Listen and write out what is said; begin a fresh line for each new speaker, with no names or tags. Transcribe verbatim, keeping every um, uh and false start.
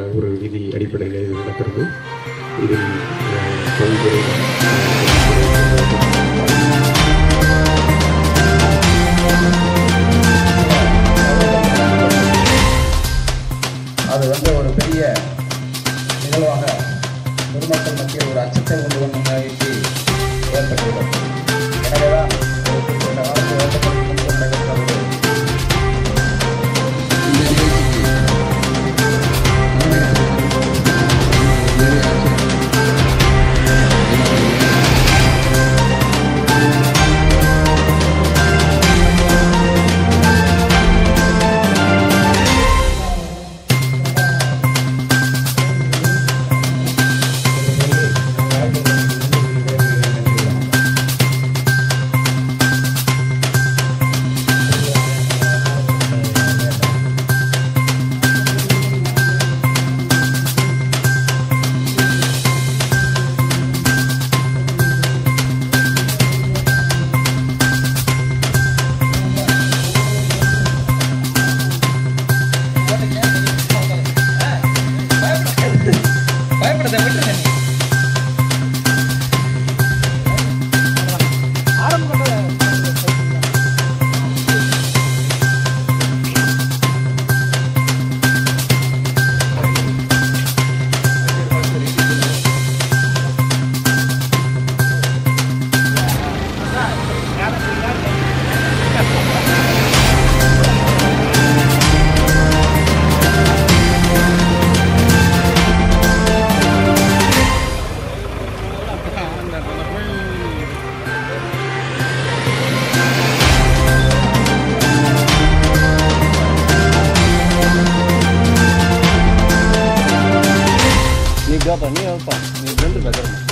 ஒரு விதி அடிப்படையில் இது நடக்கிறது. இதில் தொழில்துறை
அது வந்து ஒரு பெரிய நிகழ்வாக பொதுமக்கள் மத்தியில் ஒரு அச்சத்தை கொண்டு வந்த முயற்சி ஏற்பட்டுள்ளது. எனவேதான் ஒரு குறிப்பிட்ட காலத்தில் ஏற்பட்டு நடைபெற்றது.
Ni gapa, ni apa? Ni bener bener.